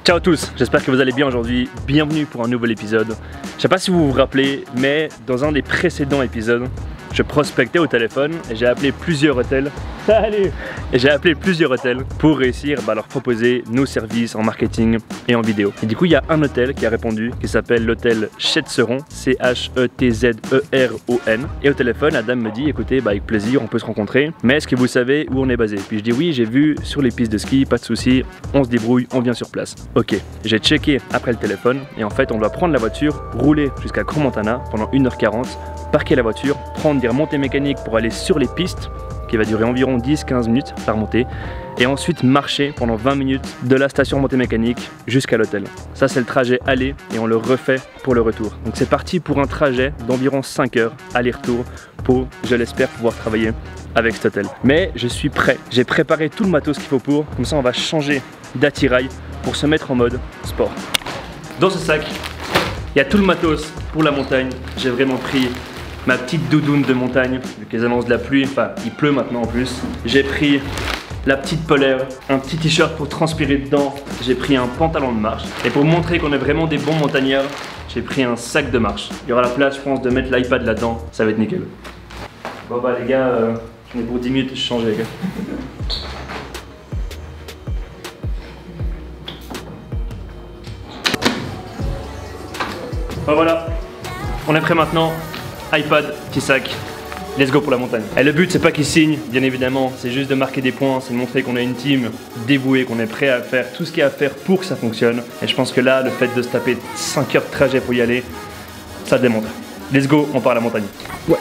Ciao à tous, j'espère que vous allez bien aujourd'hui. Bienvenue pour un nouvel épisode. Je sais pas si vous vous rappelez, mais dans un des précédents épisodes, je prospectais au téléphone et j'ai appelé plusieurs hôtels. Salut! Et j'ai appelé plusieurs hôtels pour réussir à leur proposer nos services en marketing et en vidéo. Et du coup, il y a un hôtel qui a répondu, qui s'appelle l'hôtel Chetzeron, C-H-E-T-Z-E-R-O-N. Et au téléphone, la dame me dit, écoutez, avec plaisir, on peut se rencontrer, mais est-ce que vous savez où on est basé? Puis je dis oui, j'ai vu sur les pistes de ski, pas de souci, on se débrouille, on vient sur place. Ok, j'ai checké après le téléphone et en fait, on doit prendre la voiture, rouler jusqu'à Crans-Montana pendant 1h40, parquer la voiture, prendre des remontées mécaniques pour aller sur les pistes, qui va durer environ 10-15 minutes par montée, et ensuite marcher pendant 20 minutes de la station remontée mécanique jusqu'à l'hôtel. Ça c'est le trajet aller et on le refait pour le retour. Donc c'est parti pour un trajet d'environ 5 heures aller-retour pour, je l'espère, pouvoir travailler avec cet hôtel. Mais je suis prêt, j'ai préparé tout le matos qu'il faut pour, comme ça on va changer d'attirail pour se mettre en mode sport. Dans ce sac, il y a tout le matos pour la montagne. J'ai vraiment pris ma petite doudoune de montagne, vu qu'ils annoncent de la pluie, enfin il pleut maintenant en plus. J'ai pris la petite polaire, un petit t-shirt pour transpirer dedans, j'ai pris un pantalon de marche. Et pour montrer qu'on est vraiment des bons montagnards, j'ai pris un sac de marche. Il y aura la place, je pense, de mettre l'iPad là-dedans, ça va être nickel. Bon bah les gars, j'en ai pour 10 minutes, je change les gars. Bon voilà, on est prêt maintenant. iPad, petit sac, let's go pour la montagne. Et le but c'est pas qu'ils signent, bien évidemment, c'est juste de marquer des points, c'est de montrer qu'on a une team dévouée, qu'on est prêt à faire tout ce qu'il y a à faire pour que ça fonctionne. Et je pense que là, le fait de se taper 5 heures de trajet pour y aller, ça démontre. Let's go, on part à la montagne. Wait.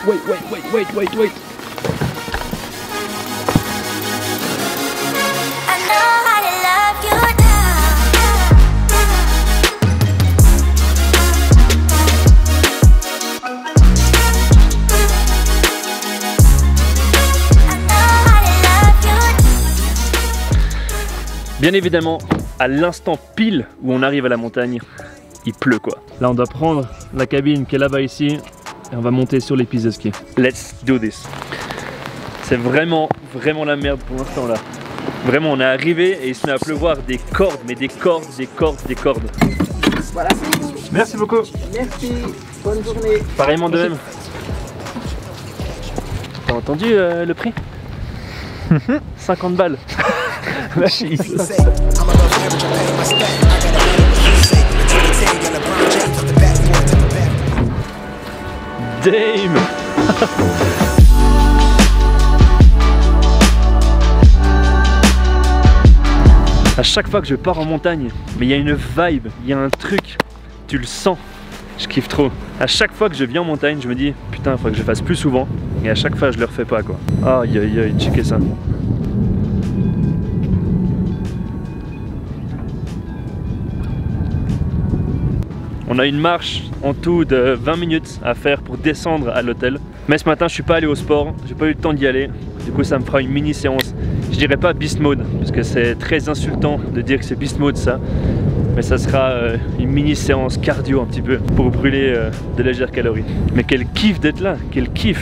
Bien évidemment, à l'instant pile où on arrive à la montagne, il pleut quoi. Là on doit prendre la cabine qui est là-bas ici et on va monter sur les pistes de ski. Let's do this. C'est vraiment la merde pour l'instant là. Vraiment on est arrivé et il se met à pleuvoir des cordes, mais des cordes. Voilà. Merci beaucoup. Merci, bonne journée. Pareillement de même. T'as entendu le prix? 50 balles. Damn. À chaque fois que je pars en montagne, mais il y a une vibe, il y a un truc, tu le sens. Je kiffe trop. À chaque fois que je viens en montagne, je me dis putain, il faut que je fasse plus souvent. Et à chaque fois, je le refais pas quoi. Aïe aïe aïe, checkez ça. On a une marche en tout de 20 minutes à faire pour descendre à l'hôtel. Mais ce matin, je suis pas allé au sport, j'ai pas eu le temps d'y aller. Du coup, ça me fera une mini séance. Je dirais pas beast mode, parce que c'est très insultant de dire que c'est beast mode ça. Mais ça sera une mini séance cardio un petit peu pour brûler de légères calories. Mais quel kiff d'être là, quel kiff!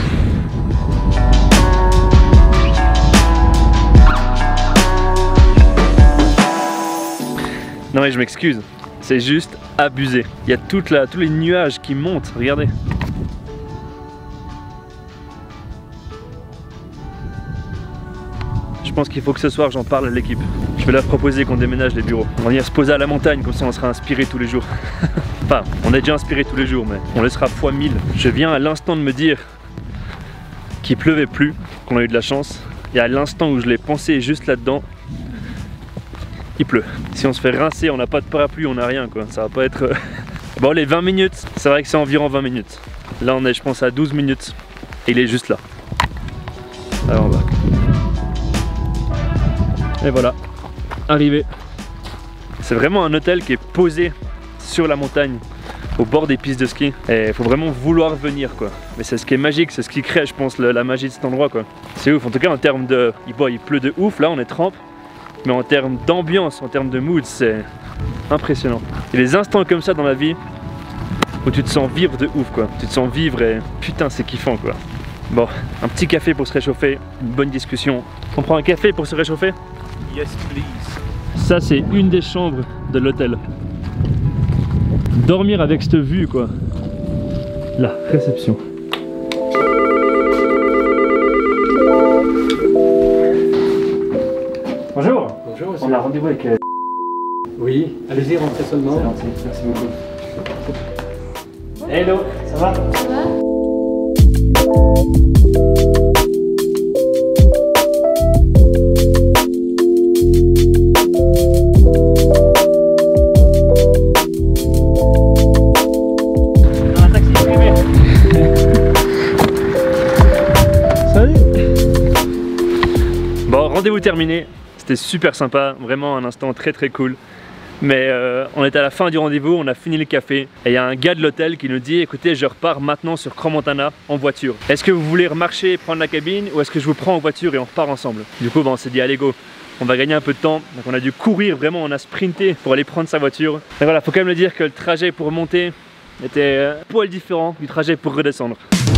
Non mais je m'excuse, c'est juste abusé. Il y a tous les nuages qui montent, regardez. Je pense qu'il faut que ce soir j'en parle à l'équipe. Je vais leur proposer qu'on déménage les bureaux. On va venir se poser à la montagne, comme ça on sera inspiré tous les jours. Enfin, on est déjà inspiré tous les jours, mais on le sera fois 1000. Je viens à l'instant de me dire qu'il pleuvait plus, qu'on a eu de la chance. Et à l'instant où je l'ai pensé juste là-dedans, il pleut. Si on se fait rincer, on n'a pas de parapluie, on n'a rien quoi. Ça va pas être... Bon les 20 minutes, c'est vrai que c'est environ 20 minutes. Là on est je pense à 12 minutes. Et il est juste là. Alors on va. Et voilà, arrivé. C'est vraiment un hôtel qui est posé sur la montagne, au bord des pistes de ski. Et il faut vraiment vouloir venir quoi. Mais c'est ce qui est magique, c'est ce qui crée je pense la magie de cet endroit quoi. C'est ouf, en tout cas en termes de... Il pleut de ouf, là on est trempe. Mais en termes d'ambiance, en termes de mood, c'est impressionnant. Il y a des instants comme ça dans la vie où tu te sens vivre de ouf quoi. Tu te sens vivre et putain c'est kiffant quoi. Bon, un petit café pour se réchauffer, une bonne discussion. On prend un café pour se réchauffer? Yes please. Ça c'est une des chambres de l'hôtel. Dormir avec cette vue quoi. La réception. Bonjour. Bonjour, On a rendez-vous avec... Oui, allez-y, rentrez seulement. C'est gentil, merci beaucoup. Hello, ça va? Ça va? Un taxi privé. Salut. Bon, rendez-vous terminé. C'était super sympa, vraiment un instant très cool. Mais on est à la fin du rendez-vous, on a fini le café et il y a un gars de l'hôtel qui nous dit écoutez, je repars maintenant sur Crans-Montana en voiture. Est-ce que vous voulez remarcher et prendre la cabine ou est-ce que je vous prends en voiture et on repart ensemble? Du coup on s'est dit allez go, on va gagner un peu de temps. Donc on a dû courir, vraiment on a sprinté pour aller prendre sa voiture. Mais voilà, faut quand même le dire que le trajet pour monter était un poil différent du trajet pour redescendre.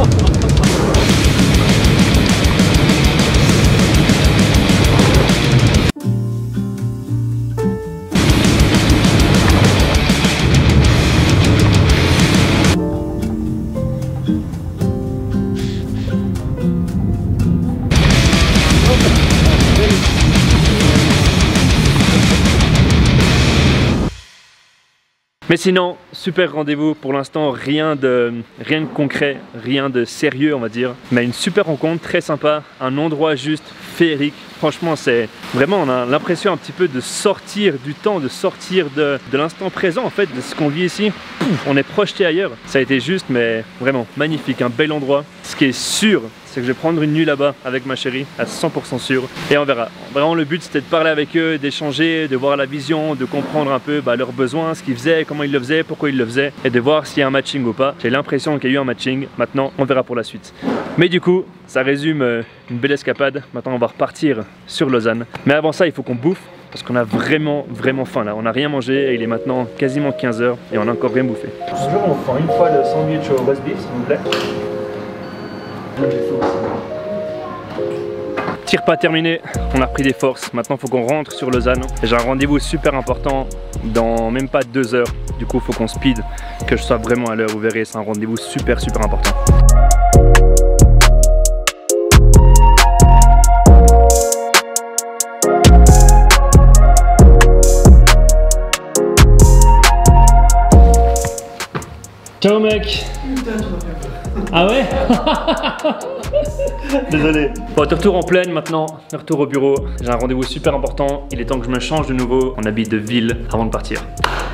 Mais sinon, super rendez-vous, pour l'instant rien de concret, rien de sérieux on va dire. Mais une super rencontre, très sympa, un endroit juste féerique. Franchement c'est vraiment, on a l'impression un petit peu de sortir du temps, de sortir de l'instant présent en fait, de ce qu'on vit ici. Pouf, on est projeté ailleurs. Ça a été juste mais vraiment magnifique, un bel endroit. Ce qui est sûr, c'est que je vais prendre une nuit là-bas avec ma chérie, à 100% sûr, et on verra. Vraiment le but c'était de parler avec eux, d'échanger, de voir la vision, de comprendre un peu leurs besoins, ce qu'ils faisaient, comment ils le faisaient, pourquoi ils le faisaient, et de voir s'il y a un matching ou pas. J'ai l'impression qu'il y a eu un matching, maintenant on verra pour la suite. Mais du coup, ça résume une belle escapade. Maintenant on va repartir sur Lausanne. Mais avant ça, il faut qu'on bouffe, parce qu'on a vraiment faim là. On n'a rien mangé et il est maintenant quasiment 15 h et on n'a encore rien bouffé. Toujours on prend une fois le sandwich au roast beef s'il vous plaît. Tir pas terminé, on a repris des forces, maintenant il faut qu'on rentre sur Lausanne. J'ai un rendez-vous super important dans même pas 2 heures, du coup il faut qu'on speed, que je sois vraiment à l'heure, vous verrez c'est un rendez-vous super important. Ciao mec. Ah ouais. Désolé. Bon, de retour en pleine maintenant, de retour au bureau. J'ai un rendez-vous super important, il est temps que je me change de nouveau en habit de ville avant de partir.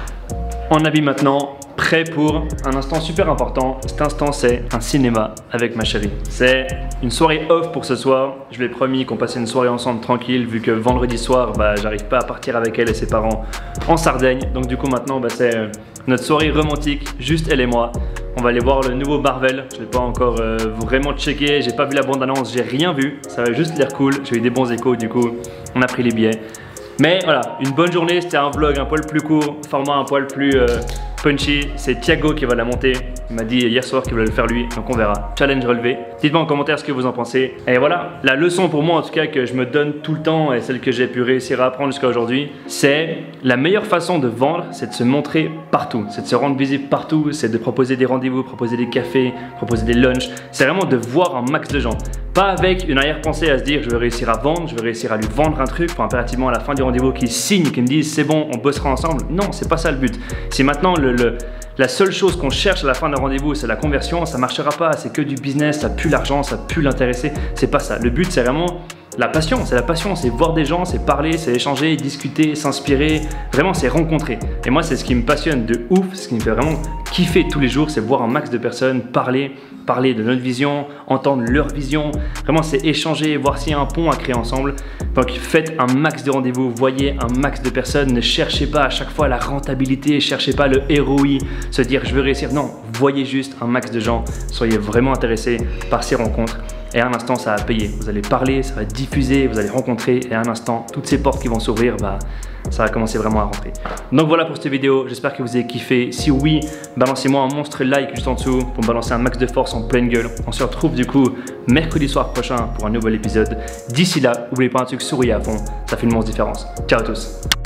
En habit maintenant, prêt pour un instant super important. Cet instant c'est un cinéma avec ma chérie. C'est une soirée off pour ce soir. Je lui ai promis qu'on passait une soirée ensemble tranquille vu que vendredi soir j'arrive pas à partir avec elle et ses parents en Sardaigne. Donc du coup maintenant c'est notre soirée romantique, juste elle et moi. On va aller voir le nouveau Marvel, je l'ai pas encore vraiment checké, j'ai pas vu la bande-annonce, j'ai rien vu. Ça va juste l'air cool, j'ai eu des bons échos du coup, on a pris les billets. Mais voilà, une bonne journée, c'était un vlog un poil plus court, format un poil plus punchy. C'est Thiago qui va la monter, il m'a dit hier soir qu'il voulait le faire lui, donc on verra. Challenge relevé. Dites-moi en commentaire ce que vous en pensez. Et voilà, la leçon pour moi en tout cas que je me donne tout le temps et celle que j'ai pu réussir à apprendre jusqu'à aujourd'hui, c'est la meilleure façon de vendre, c'est de se montrer partout, c'est de se rendre visible partout, c'est de proposer des rendez-vous, proposer des cafés, proposer des lunchs. C'est vraiment de voir un max de gens. Pas avec une arrière-pensée à se dire je vais réussir à vendre, je vais réussir à lui vendre un truc pour impérativement à la fin du rendez-vous qu'il signe, qu'il me dise c'est bon, on bossera ensemble. Non, c'est pas ça le but. Si maintenant la seule chose qu'on cherche à la fin d'un rendez-vous c'est la conversion, ça marchera pas, c'est que du business, ça pue l'argent, ça pue l'intéresser, c'est pas ça. Le but c'est vraiment la passion, c'est voir des gens, c'est parler, c'est échanger, discuter, s'inspirer, vraiment c'est rencontrer. Et moi c'est ce qui me passionne de ouf, ce qui me fait vraiment kiffer tous les jours, c'est voir un max de personnes parler de notre vision, entendre leur vision, vraiment c'est échanger, voir s'il y a un pont à créer ensemble. Donc faites un max de rendez-vous, voyez un max de personnes, ne cherchez pas à chaque fois la rentabilité, cherchez pas le ROI, se dire je veux réussir, non, voyez juste un max de gens, soyez vraiment intéressés par ces rencontres. Et à un instant, ça va payer. Vous allez parler, ça va diffuser, vous allez rencontrer. Et à un instant, toutes ces portes qui vont s'ouvrir, ça va commencer vraiment à rentrer. Donc voilà pour cette vidéo. J'espère que vous avez kiffé. Si oui, balancez-moi un monstre like juste en dessous pour me balancer un max de force en pleine gueule. On se retrouve du coup mercredi soir prochain pour un nouvel épisode. D'ici là, n'oubliez pas un truc, souriez à fond. Ça fait une immense différence. Ciao à tous.